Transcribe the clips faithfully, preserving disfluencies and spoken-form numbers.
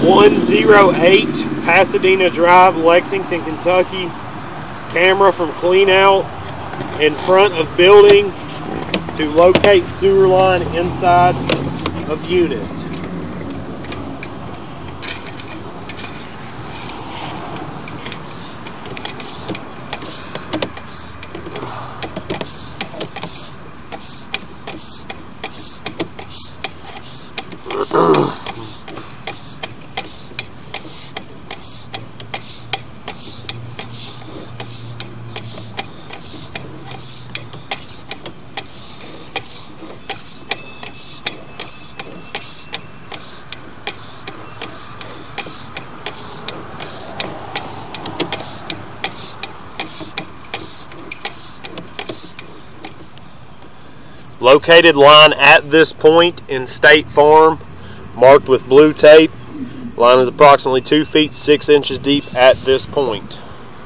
one oh eight Pasadena Drive, Lexington, Kentucky. Camera from clean out in front of building to locate sewer line inside of unit. Located line at this point in State Farm, marked with blue tape. Line is approximately two feet six inches deep at this point.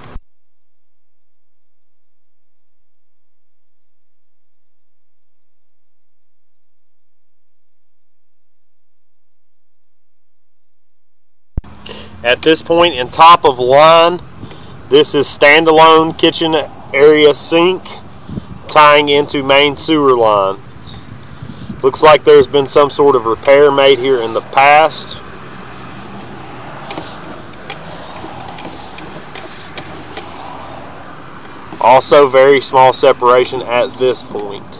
At this point in top of line, this is standalone kitchen area sink tying into main sewer line. Looks like there's been some sort of repair made here in the past. Also very small separation at this point.